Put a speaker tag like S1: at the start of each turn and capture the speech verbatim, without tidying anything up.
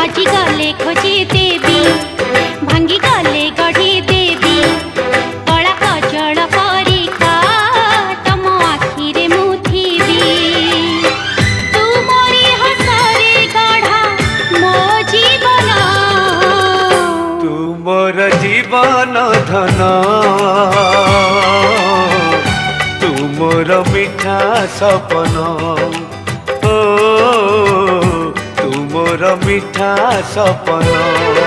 S1: हजि गले खोजी देवी भांगी गले गढ़ी देवी कला कजल परिका तम आखिरे मुथिबी तुमरी हसरे गढ़ा मो जीवन
S2: तुमर जीवन धन तुमर मीठा सपन ओ तुमर मीठा सपन।